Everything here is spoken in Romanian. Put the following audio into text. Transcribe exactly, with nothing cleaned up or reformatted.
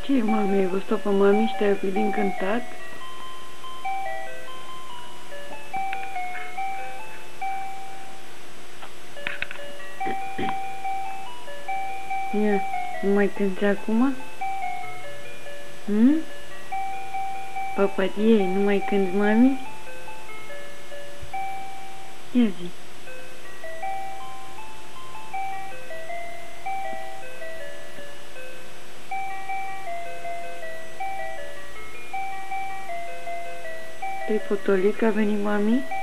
Ce, mami, ai văzut-o pe mami și te-ai oprit din cântat? Ia, nu mai cânti acum? Hmm? Păpărie, nu mai cânti, mami? Ia zi. Te-ai potolit că a venit mami?